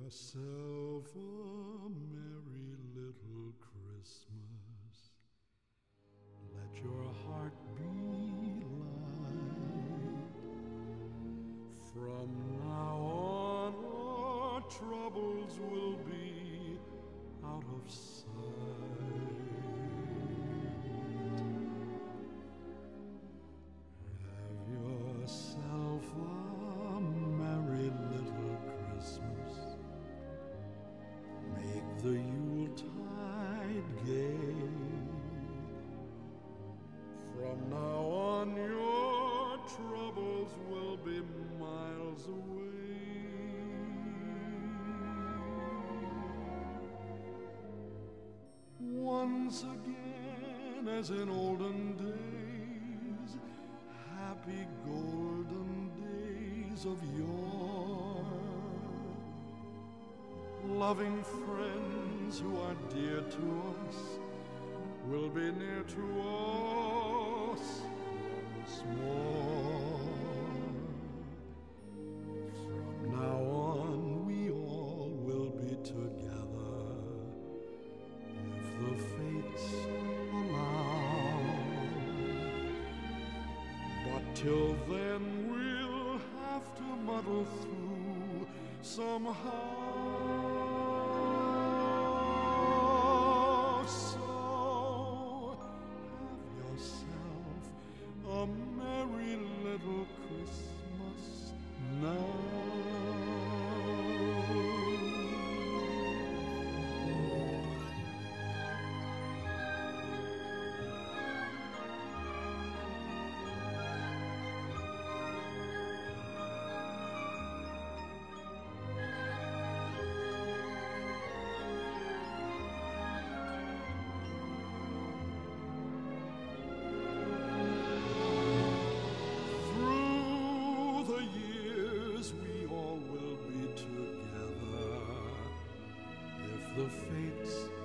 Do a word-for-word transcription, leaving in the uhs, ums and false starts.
yourself a merry little Christmas. Let your heart be light. From now on, our troubles will be out of sight. Have yourself a merry little Christmas. Make the Yuletide gay. From now on, your troubles will be miles away. Once again, as in olden days, happy golden days of yore. Loving friends who are dear to us will be near to us once more. From now on, we all will be together if the fates allow. But till then, we'll have to muddle through somehow. A merry little Christmas now. The fates